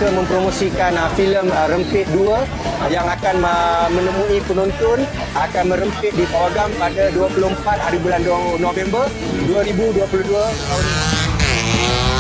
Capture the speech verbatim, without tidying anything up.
juga mempromosikan uh, filem uh, Rempit dua uh, yang akan uh, menemui penonton, akan merempit di Pawagam pada dua puluh empat hari bulan November dua ribu dua puluh dua tahun ini.